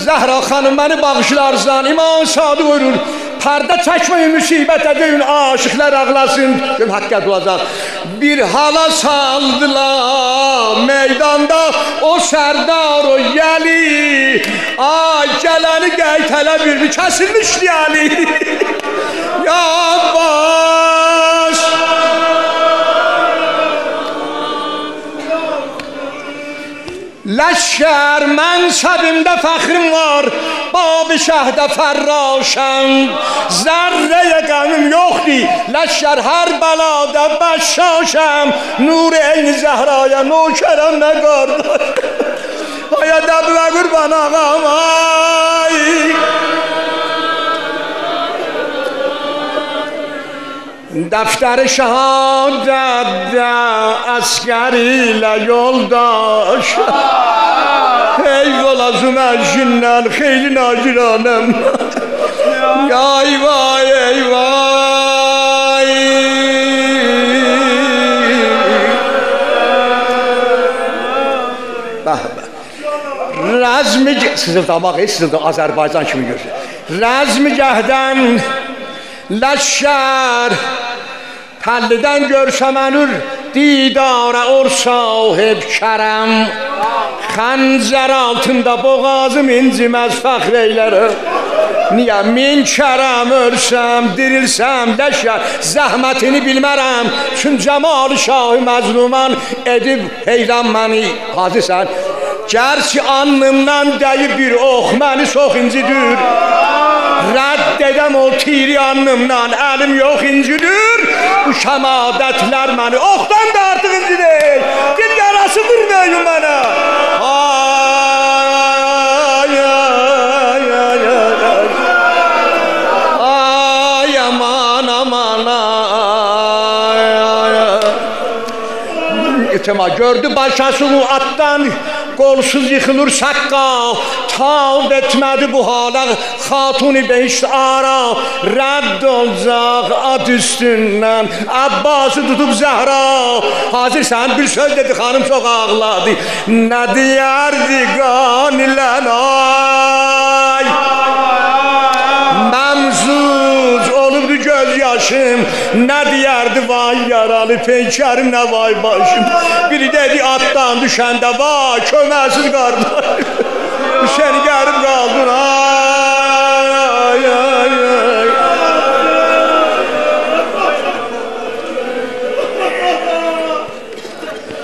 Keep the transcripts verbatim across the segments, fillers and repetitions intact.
Zəhra xanım məni bağışlarsan, İmam Sadi buyurur. Pərdə çəkməyin müsibət edin, aşıqlar ağlasın. Gül həqiqət olacaq. Bir hala saldılar meydanda o sərdar o yəli. Ay gələni qəytələ bir bir kəsilmişdi əli. Ya Abbas Ləşkər mənsəbimdə fəxrim var, Bab-ı şəhdə fərraşəm. Zərrəyə qəmim yoxdur, Ləşkər hər bəlada bəşşaşəm. Nur eyni Zəhraya nökərəm nə qardaş. Ay ədəb və qurban ağam ay. Dəftəri şəhadətdə əskər ilə yoldaş. Eyvala zümərcindən xeyli naciranəm. Ay vay ey vay. Bəh bəh. Rəzmi sızıldamaq, sızıldamaq Azərbaycan kimi görür. Rəzmi gəhdən Ləşkər Pəllidən görsəm ənür didara or sahib kərəm. Xəncər altında boğazım inciməz fəxr eylərəm. Niyə min kərəm örsəm, dirilsəm Ləşkər zəhmətini bilmərəm. Çün cəmal-ı şahı məzluman edib heyran məni. Hazırsan? Gərçi alnımdan dəyib bir ox məni çox incidir. Rədd edəm o tiri alnımdan, əlim yox incidir. Bu şəmadətlər məni oxdan da artıq incidir. Dil yarası vurmayın mənə. Ay ay ay ay. Ay aman aman ay ay ay. Etema gördü başasını atdan. Qolsuz yıxılır saqqal, tav etmədi bu hala, xatuni beşt ara, rədd olacaq at üstündən, Abbası tutub Zəhra. Hazırsan bir söz dedi, xanım çox ağladı. Nə deyərdi qan ilən ay, məmzuz olubdu göz yaşım. Nə deyərdi vay yaralı peykərim, nə vay başım. Biri dedi atdan düşəndə vay köməsiz qardaş. Səni gəlib qaldın ay ay ay.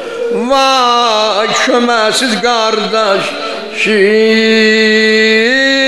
Vay köməsiz qardaş.